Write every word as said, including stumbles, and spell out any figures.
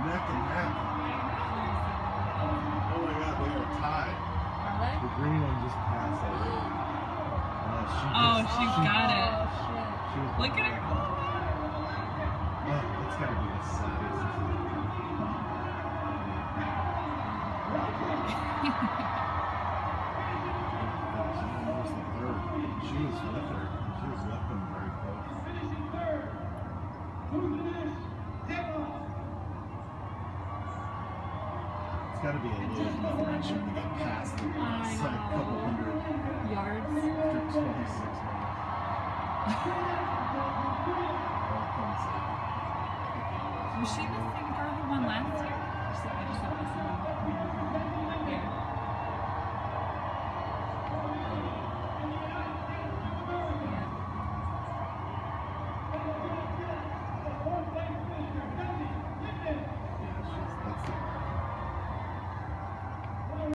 neck and neck. Oh my God, they are tied. Are they? The green one just passed it. Uh, she Oh, just, she she, got it. Oh, shit. She was Look at her. Oh, that's gotta be the saddest. She was with her. She was with them very close. It's got to be a little differential to get past it. It's like a couple hundred yards after twenty-six minutes. Was she the same girl who won last year? I just saw this one.